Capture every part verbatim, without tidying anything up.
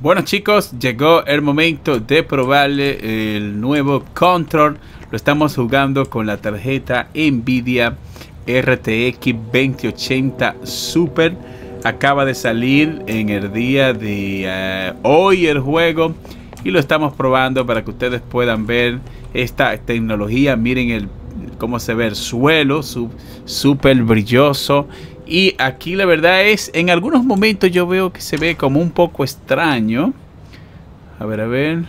Bueno chicos, llegó el momento de probarle el nuevo Control. Lo estamos jugando con la tarjeta Nvidia R T X veinte ochenta Super. Acaba de salir en el día de uh, hoy el juego. Y lo estamos probando para que ustedes puedan ver esta tecnología. Miren el, cómo se ve el suelo, súper brilloso. Y aquí la verdad es, en algunos momentos yo veo que se ve como un poco extraño. A ver, a ver.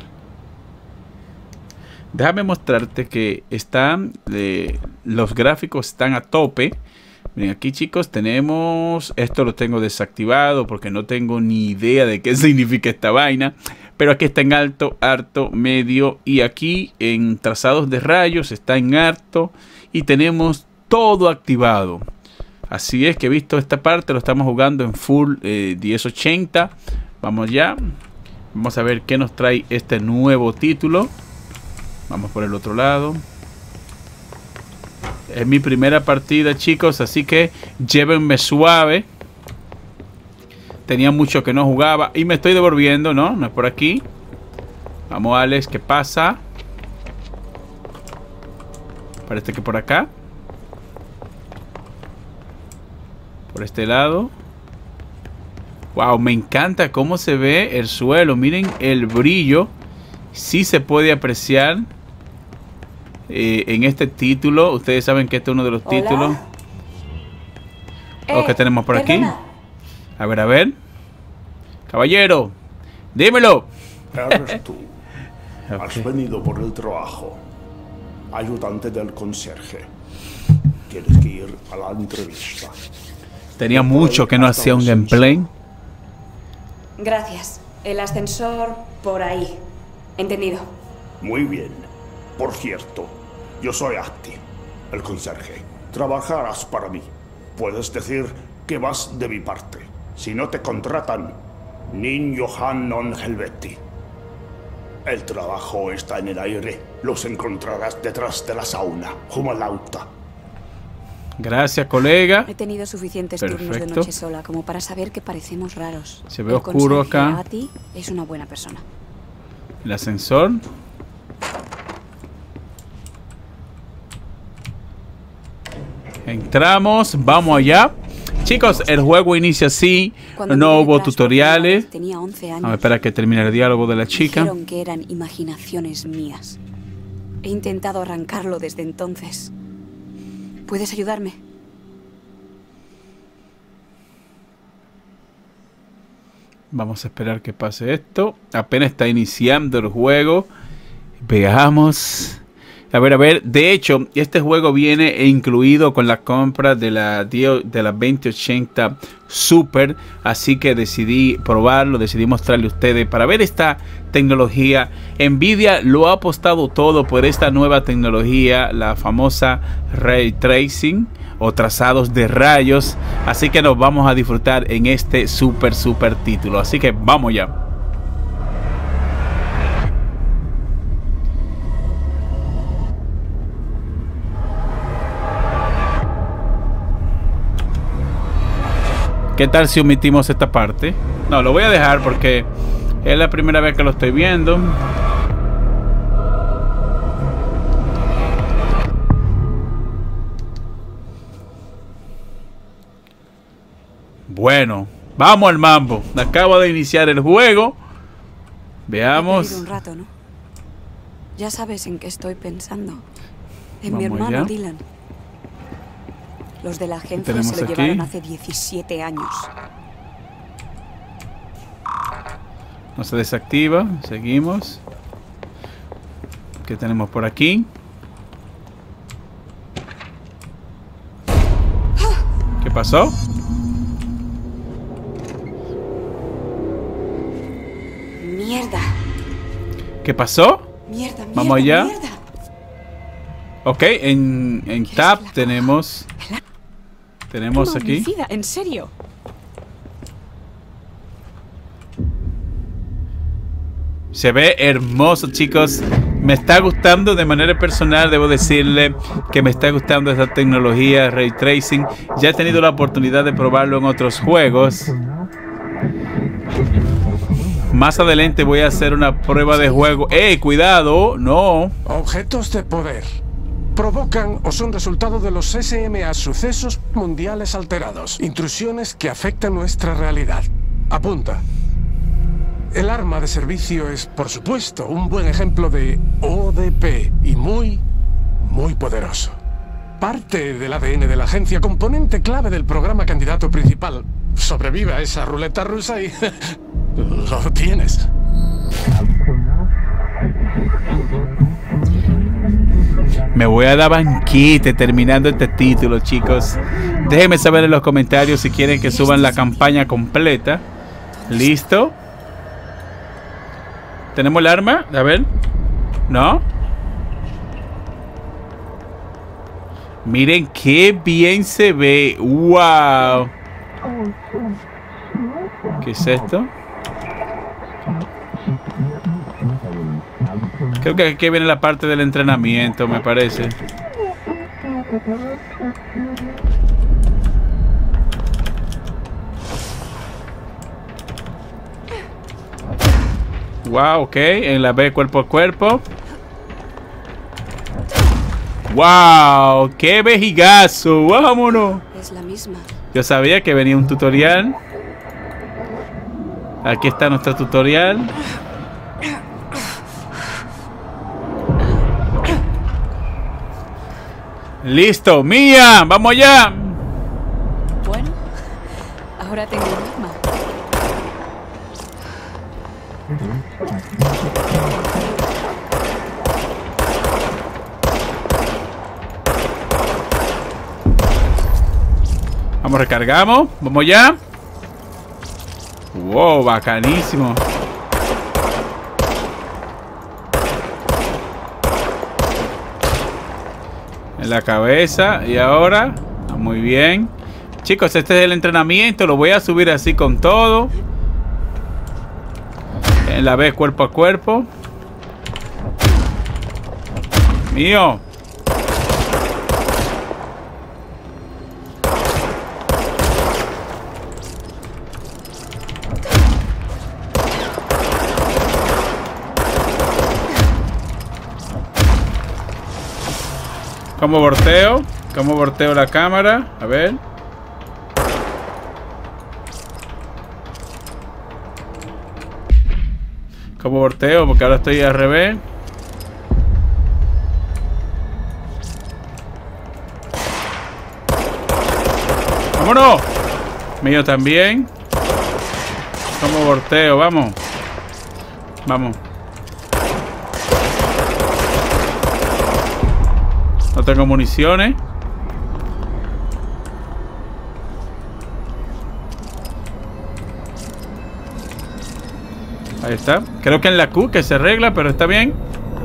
Déjame mostrarte que están, eh, los gráficos están a tope. Miren, aquí chicos tenemos, esto lo tengo desactivado porque no tengo ni idea de qué significa esta vaina. Pero aquí está en alto, alto, medio y aquí en trazados de rayos está en alto y tenemos todo activado. Así es que he visto esta parte, lo estamos jugando en full eh, diez ochenta. Vamos ya. Vamos a ver qué nos trae este nuevo título. Vamos por el otro lado. Es mi primera partida, chicos, así que llévenme suave. Tenía mucho que no jugaba y me estoy devolviendo, ¿no? No es por aquí. Vamos, Alex, ¿qué pasa? Parece que por acá. Por este lado. Wow, me encanta cómo se ve el suelo. Miren el brillo. Sí se puede apreciar eh, en este título. Ustedes saben que este es uno de los Hola. títulos. Eh, Oh, ¿qué tenemos por aquí? perdona. A ver, a ver. Caballero, dímelo. Eres tú. Has Ok. venido por el trabajo. Ayudante del conserje. Tienes que ir a la entrevista. Tenía mucho que no hacía un gameplay. Gracias. El ascensor por ahí. Entendido. Muy bien. Por cierto, yo soy Ahti, el conserje. Trabajarás para mí. Puedes decir que vas de mi parte. Si no te contratan, nin Johan non helveti. El trabajo está en el aire. Los encontrarás detrás de la sauna, Jumalauta. Gracias, colega. He tenido suficientes turnos de Perfecto. noche sola como para saber que parecemos raros. Se ve El oscuro conserje acá. Ahti es una buena persona. El ascensor. Entramos, vamos allá. Chicos, el juego inicia así. Cuando No miré hubo atrás por tutoriales. primera vez, tenía once años. Vamos a esperar a que termine el diálogo de la chica. Dijeron que eran imaginaciones mías. He intentado arrancarlo desde entonces. ¿Puedes ayudarme? Vamos a esperar que pase esto. Apenas está iniciando el juego. Veamos. A ver, a ver. De hecho, este juego viene incluido con la compra de la, de la veinte ochenta Super. Así que decidí probarlo. Decidí mostrarle a ustedes para ver esta tecnología. Nvidia lo ha apostado todo por esta nueva tecnología. La famosa Ray Tracing o trazados de rayos. Así que nos vamos a disfrutar en este super super título. Así que vamos ya. ¿Qué tal si omitimos esta parte? No, lo voy a dejar porque es la primera vez que lo estoy viendo. Bueno, vamos al mambo. Acabo de iniciar el juego. He Veamos. perdido un rato, ¿no? Ya sabes en qué estoy pensando. En mi Vamos hermano allá. Dylan. Los de la agencia tenemos se lo aquí? llevaron hace diecisiete años. No se desactiva. Seguimos. ¿Qué tenemos por aquí? ¿Qué pasó? ¡Mierda! ¿Qué pasó? ¡Mierda, mierda, Vamos allá. mierda! Ok, en, en ¿Quieres Tab que la tenemos. Tenemos Arma aquí. homicida, ¿en serio? Se ve hermoso, chicos. Me está gustando de manera personal. Debo decirle que me está gustando esta tecnología Ray Tracing. Ya he tenido la oportunidad de probarlo en otros juegos. Más adelante voy a hacer una prueba de juego. ¡Eh, cuidado! ¡No! Objetos de poder. Provocan o son resultado de los S M A, sucesos mundiales alterados. Intrusiones que afectan nuestra realidad. Apunta. El arma de servicio es, por supuesto, un buen ejemplo de O D P y muy, muy poderoso. Parte del A D N de la agencia, componente clave del programa candidato principal. Sobrevive a esa ruleta rusa y lo tienes. Me voy a dar banquete terminando este título, chicos. Déjenme saber en los comentarios si quieren que suban la campaña completa. ¿Listo? ¿Tenemos el arma? A ver. ¿No? Miren qué bien se ve. ¡Wow! ¿Qué es esto? Creo que aquí viene la parte del entrenamiento, me parece. Wow, ok. En la B, cuerpo a cuerpo. Wow, qué vejigazo. Vámonos. Es la misma. Yo sabía que venía un tutorial. Aquí está nuestro tutorial. Listo, Mía, vamos allá. Bueno, ahora tengo un arma. Vamos, recargamos. Vamos ya. Wow, bacanísimo. En la cabeza. Y ahora. Muy bien. Chicos, este es el entrenamiento. Lo voy a subir así con todo. En la B, cuerpo a cuerpo. Mío. ¿Cómo volteo? ¿Cómo volteo la cámara? A ver. ¿Cómo volteo? Porque ahora estoy al revés. ¡Vámonos! Mío también. ¿Cómo volteo? Vamos. Vamos. No tengo municiones. Ahí está. Creo que en la Q que se arregla, pero está bien.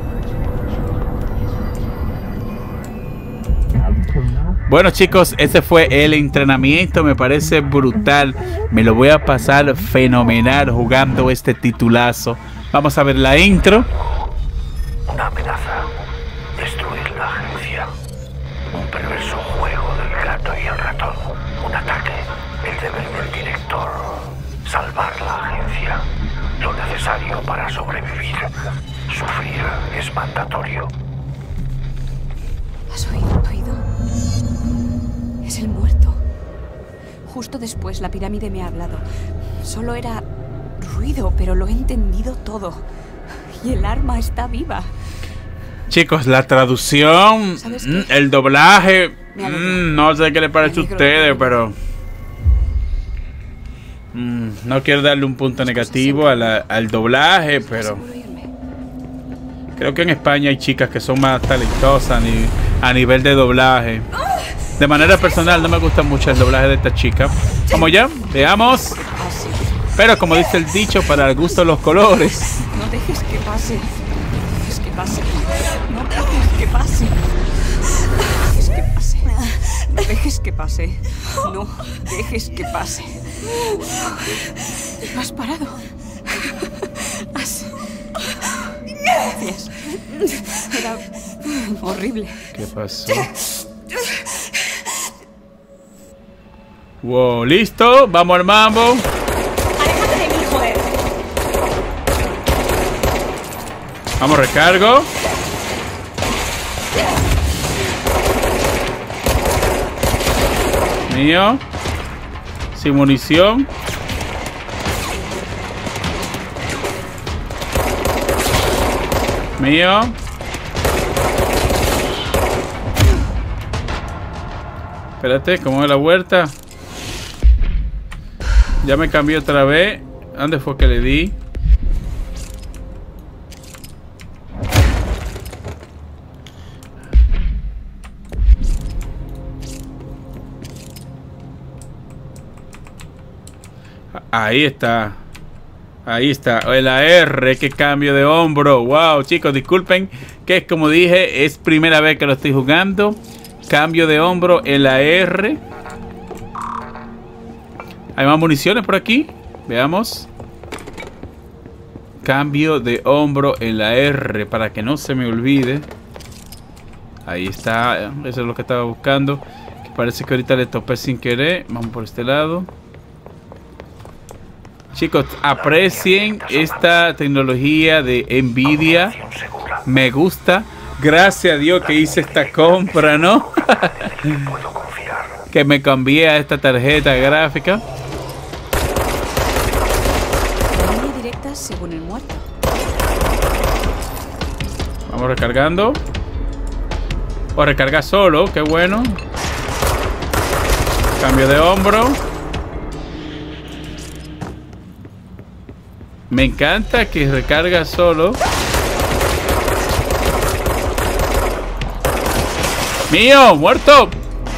Bueno, chicos, ese fue el entrenamiento. Me parece brutal. Me lo voy a pasar fenomenal jugando este titulazo. Vamos a ver la intro. Una amenaza. Destruir la agencia. Un perverso juego del gato y el ratón. Un ataque. El deber del director. Salvar la agencia. Lo necesario para sobrevivir. Sufrir es mandatorio. ¿Has oído? oído? Es el muerto. Justo después la pirámide me ha hablado. Solo era ruido, pero lo he entendido todo. Y el arma está viva. Chicos, la traducción, mm, el doblaje, mm, no sé qué le parece a ustedes, pero mm, no quiero darle un punto negativo a la, al doblaje, pero creo que en España hay chicas que son más talentosas ni, a nivel de doblaje. De manera personal no me gusta mucho el doblaje de esta chica. Vamos ya, veamos. Pero como dice el dicho, para el gusto los colores. No dejes que pase. No dejes que pase. No dejes que pase. No dejes que pase. No dejes que pase. No has parado. Has... Gracias. Era horrible. ¿Qué pasó? Wow, listo. Vamos al mambo. ¡Aléjate de mí, joder! Vamos, recargo. Mío. Sin munición. Mío. Espérate, ¿cómo es la vuelta? Ya me cambié otra vez. ¿Dónde fue que le di? Ahí está. Ahí está. La R, qué cambio de hombro. Wow, chicos, disculpen que como dije, es primera vez que lo estoy jugando. Cambio de hombro en la R. Hay más municiones por aquí. Veamos. Cambio de hombro en la R, para que no se me olvide. Ahí está. Eso es lo que estaba buscando. Que parece que ahorita le topé sin querer. Vamos por este lado. Chicos, aprecien esta tecnología de Nvidia. Me gusta. Gracias a Dios que hice esta compra, ¿no? Que me cambié a esta tarjeta gráfica. Línea directa según el muerto. Vamos recargando. O recarga solo, qué bueno. Cambio de hombro. Me encanta que recarga solo. ¡Mío! ¡Muerto!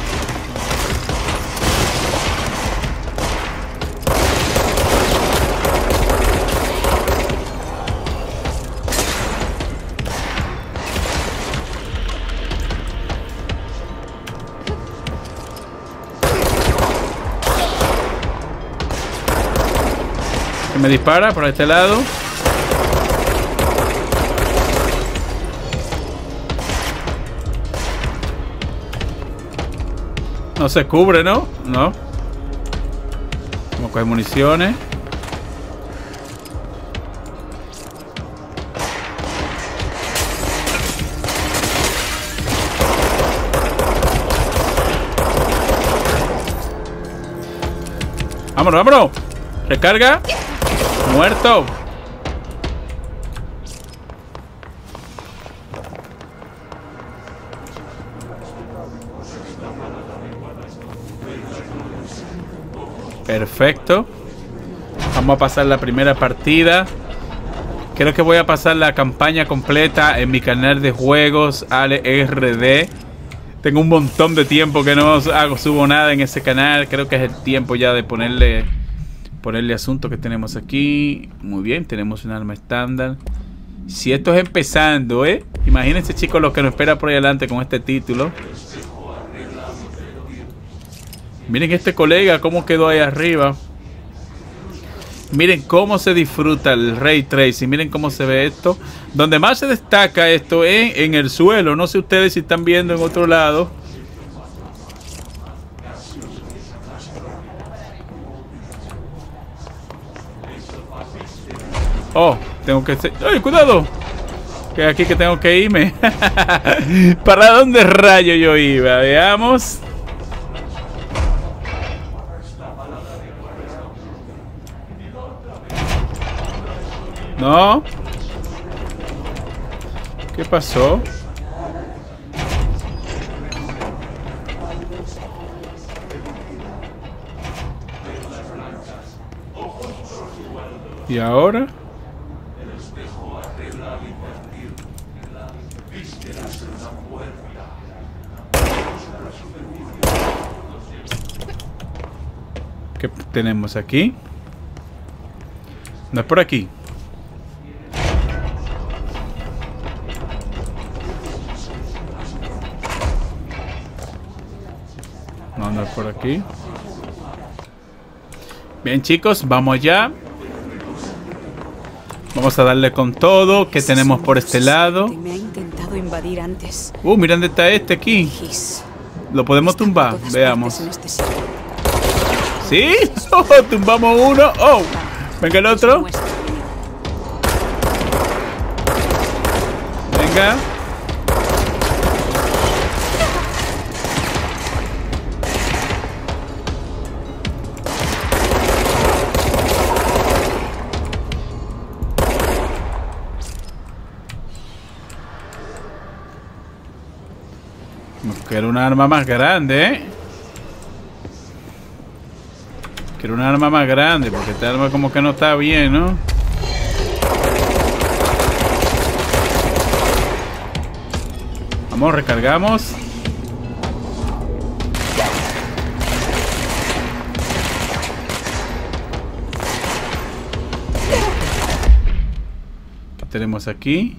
Que me dispara por este lado. No se cubre, ¿no? No. Vamos a coger municiones. Vámonos, vámonos. Recarga. Muerto. Perfecto. Vamos a pasar la primera partida. Creo que voy a pasar la campaña completa en mi canal de juegos Ale R D. Tengo un montón de tiempo que no hago, subo nada en ese canal. Creo que es el tiempo ya de ponerle Ponerle asunto que tenemos aquí. Muy bien, tenemos un arma estándar. Si esto es empezando, ¿eh? Imagínense, chicos, lo que nos espera por ahí adelante con este título. Miren este colega cómo quedó ahí arriba. Miren cómo se disfruta el Ray Tracing. Miren cómo se ve esto. Donde más se destaca esto es en el suelo. No sé ustedes si están viendo en otro lado. Oh, tengo que... ¡Ay, cuidado! Que aquí que tengo que irme. ¿Para dónde rayo yo iba? Veamos. No. ¿Qué pasó? ¿Y ahora? ¿Qué tenemos aquí? No es por aquí. No, no es por aquí. Bien, chicos, vamos allá. Vamos a darle con todo. ¿Qué tenemos por este lado? Me ha intentado invadir antes. Uh, mira dónde está este aquí. Lo podemos tumbar. Veamos. ¿Sí? Oh, tumbamos uno. Oh, venga el otro. acá. Quiero un arma más grande, ¿eh? Quiero un arma más grande, porque esta arma como que no está bien, ¿no? Vamos, recargamos. ¿Qué tenemos aquí?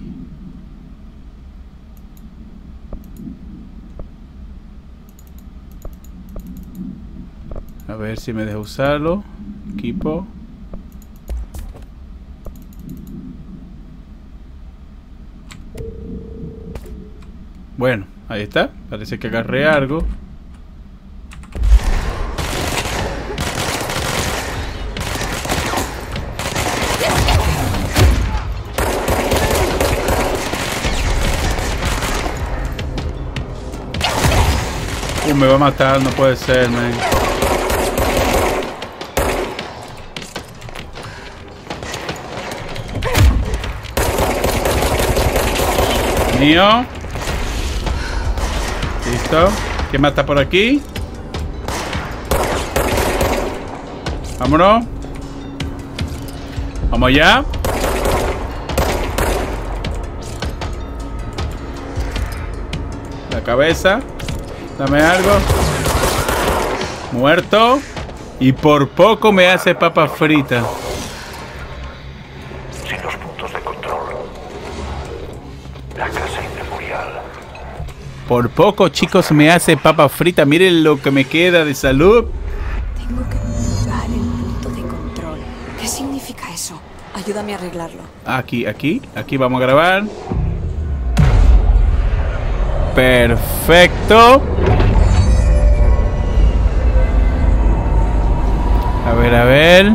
A ver si me deja usarlo. Equipo. Bueno, ahí está. Parece que agarré algo. Uh, me va a matar, no puede ser, man. Mío. Listo. ¿Quién más está por aquí? Vámonos. Vamos ya. La cabeza. Dame algo. Muerto. Y por poco me hace papa frita. Sin los puntos de control. La casa inmemorial. Por poco, chicos, me hace papa frita. Miren lo que me queda de salud. Tengo que jugar el punto de control. ¿Qué significa eso? Ayúdame a arreglarlo. Aquí, aquí, aquí vamos a grabar. Perfecto. A ver, a ver.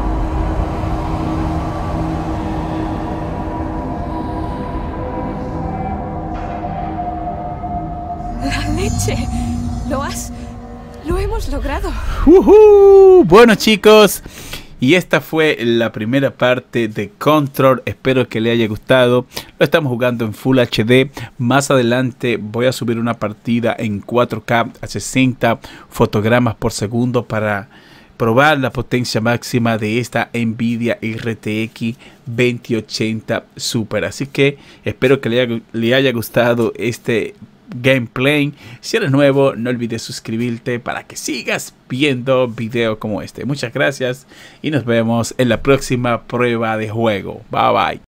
¡La leche! ¿Lo has...? ¡Lo hemos logrado! Uh-huh. Bueno, chicos, y esta fue la primera parte de Control. Espero que le haya gustado. Lo estamos jugando en Full H D. Más adelante voy a subir una partida en cuatro K a sesenta fotogramas por segundo para probar la potencia máxima de esta Nvidia R T X veinte ochenta Super. Así que espero que le haya, le haya gustado este gameplay. Si eres nuevo, no olvides suscribirte para que sigas viendo videos como este. Muchas gracias y nos vemos en la próxima prueba de juego. Bye bye.